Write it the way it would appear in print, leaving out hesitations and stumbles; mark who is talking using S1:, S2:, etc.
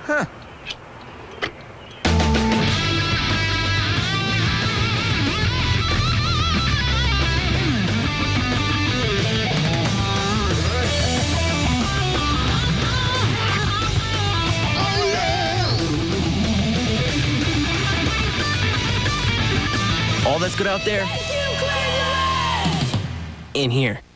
S1: Huh.
S2: All that's good out there?
S3: Thank you, Cleveland!
S2: In here.